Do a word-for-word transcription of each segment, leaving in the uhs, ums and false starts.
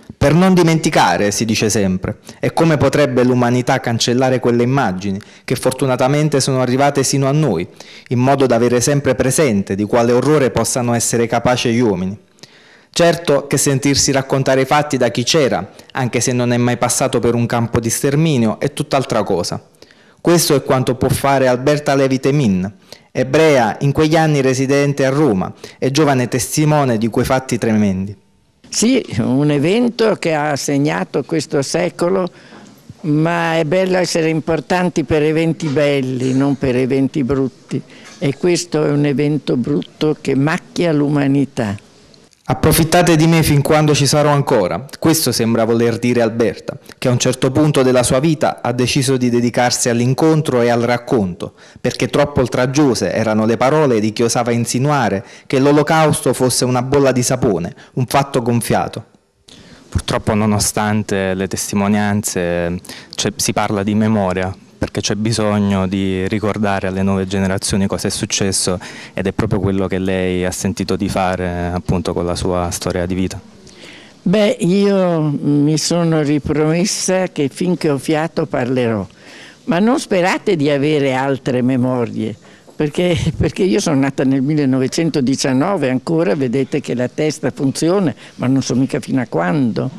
Per non dimenticare, si dice sempre, e come potrebbe l'umanità cancellare quelle immagini che fortunatamente sono arrivate sino a noi, in modo da avere sempre presente di quale orrore possano essere capaci gli uomini. Certo che sentirsi raccontare i fatti da chi c'era, anche se non è mai passato per un campo di sterminio, è tutt'altra cosa. Questo è quanto può fare Alberta Levi Temin, ebrea in quegli anni residente a Roma e giovane testimone di quei fatti tremendi. Sì, un evento che ha segnato questo secolo, ma è bello essere importanti per eventi belli, non per eventi brutti. E questo è un evento brutto che macchia l'umanità. Approfittate di me fin quando ci sarò ancora, questo sembra voler dire Alberta, che a un certo punto della sua vita ha deciso di dedicarsi all'incontro e al racconto, perché troppo oltraggiose erano le parole di chi osava insinuare che l'Olocausto fosse una bolla di sapone, un fatto gonfiato. Purtroppo, nonostante le testimonianze, si parla di memoria, perché c'è bisogno di ricordare alle nuove generazioni cosa è successo, ed è proprio quello che lei ha sentito di fare appunto con la sua storia di vita. Beh, io mi sono ripromessa che finché ho fiato parlerò, ma non sperate di avere altre memorie, perché, perché io sono nata nel millenovecentodiciannove, ancora vedete che la testa funziona, ma non so mica fino a quando.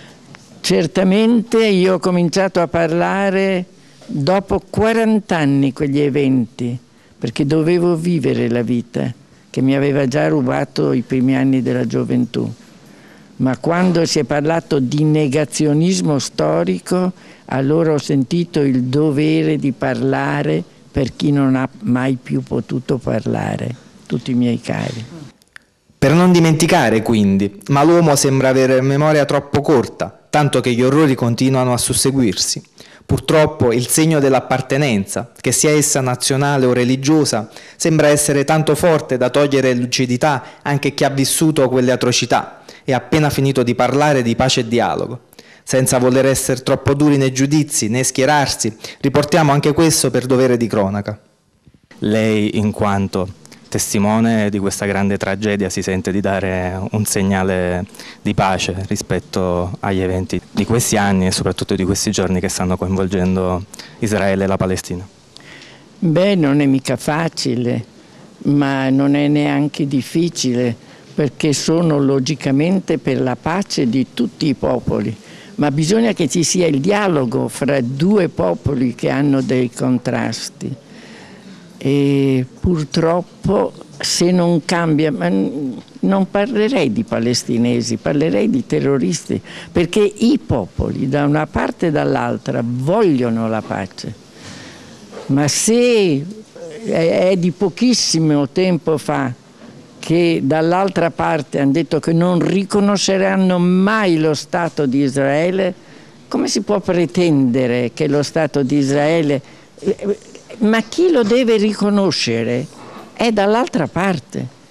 Certamente io ho cominciato a parlare dopo quaranta anni quegli eventi, perché dovevo vivere la vita che mi aveva già rubato i primi anni della gioventù. Ma quando si è parlato di negazionismo storico, allora ho sentito il dovere di parlare per chi non ha mai più potuto parlare, tutti i miei cari. Per non dimenticare, quindi, ma l'uomo sembra avere memoria troppo corta, tanto che gli orrori continuano a susseguirsi. Purtroppo il segno dell'appartenenza, che sia essa nazionale o religiosa, sembra essere tanto forte da togliere lucidità anche a chi ha vissuto quelle atrocità e ha appena finito di parlare di pace e dialogo. Senza voler essere troppo duri nei giudizi né schierarsi, riportiamo anche questo per dovere di cronaca. Lei, in quanto testimone di questa grande tragedia, si sente di dare un segnale di pace rispetto agli eventi di questi anni e soprattutto di questi giorni che stanno coinvolgendo Israele e la Palestina? Beh, non è mica facile, ma non è neanche difficile, perché sono logicamente per la pace di tutti i popoli, ma bisogna che ci sia il dialogo fra due popoli che hanno dei contrasti. E purtroppo se non cambia, ma non parlerei di palestinesi, parlerei di terroristi, perché i popoli da una parte e dall'altra vogliono la pace, ma se è di pochissimo tempo fa che dall'altra parte hanno detto che non riconosceranno mai lo Stato di Israele, come si può pretendere che lo Stato di Israele... Ma chi lo deve riconoscere è dall'altra parte.